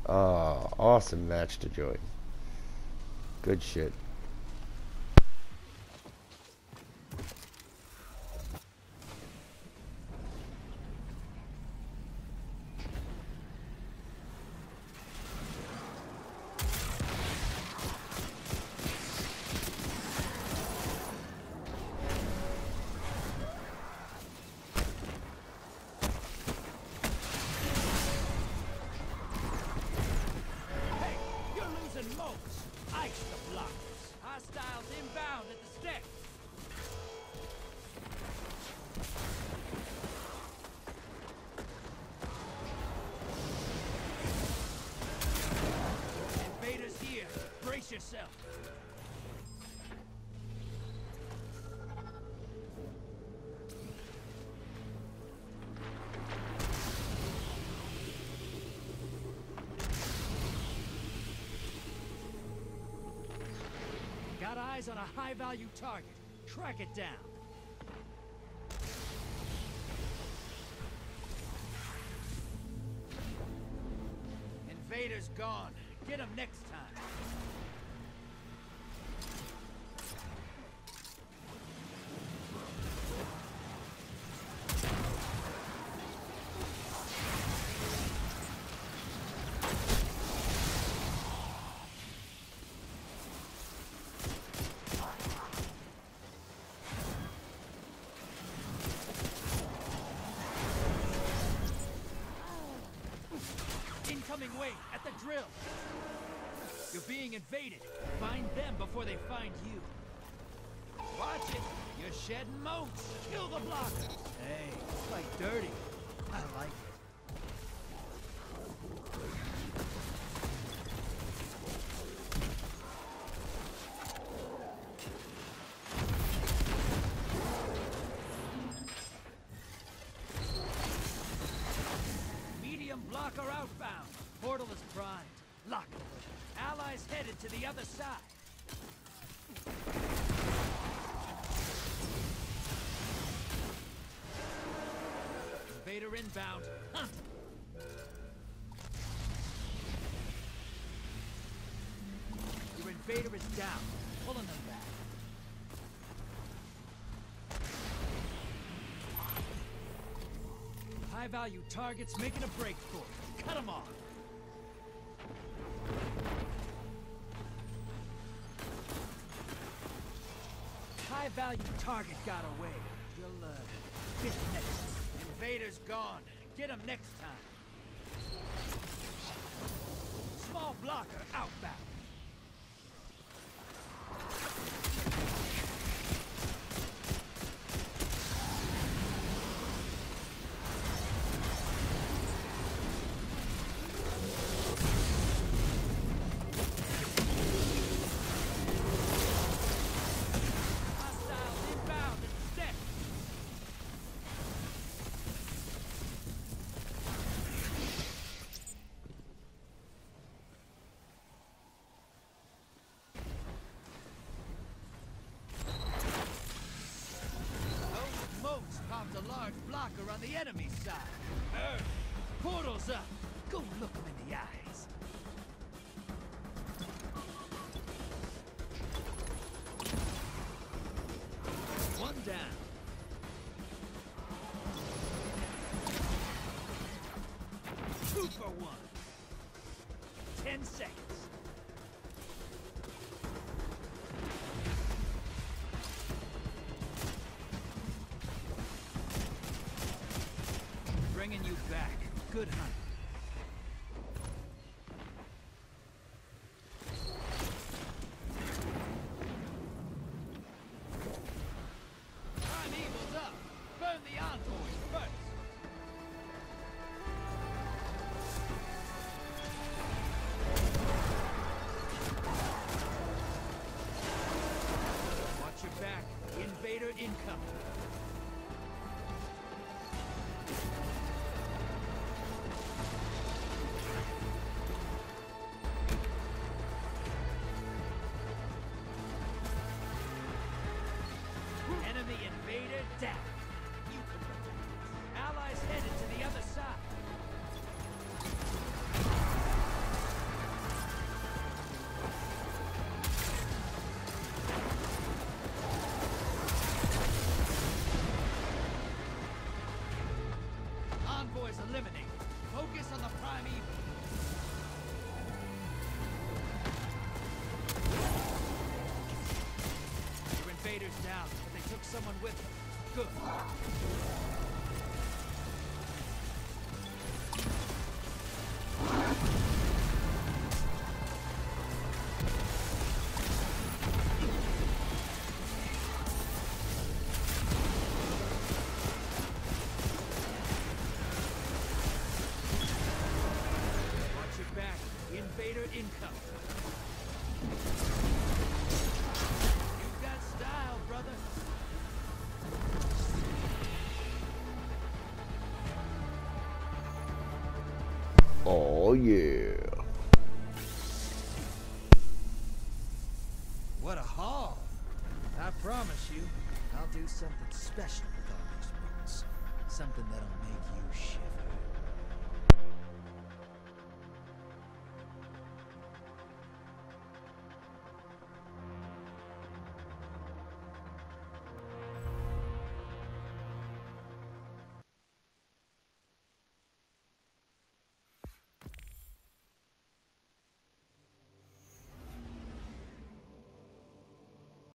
Awesome match to join. Good shit. Ice the blockers. Hostiles inbound at the stick. Invaders here. Brace yourself. Got eyes on a high-value target. Track it down. Invaders gone. Get them next time. Incoming wave at the drill. You're being invaded. Find them before they find you. Watch it. You're shedding moats. Kill the blockers. Hey, it's like dirty. I like it. Blocker outbound. Portal is primed. Lock it. Allies headed to the other side. Invader inbound. Hunt. Your invader is down. Pulling them back. High-value targets making a break for it. Cut them off. High-value target got away. You'll, get next. Invaders gone. Get them next time. Small blocker outbound. A large blocker on the enemy side. Portal's up. Go look them in the eyes. One down. Two for one. 10 seconds. Bringing you back. Good hunt. Primeval's up. Burn the envoys first. Watch your back. Invader incoming. Enemy invader down. You can protect. Allies headed to the other side. eliminated. Focus on the prime evil. Your invaders down, but they took someone with them. Good. Invader income. You've got style, brother. Oh yeah. What a haul. I promise you, I'll do something special with all these boots. Something that'll make you shiver.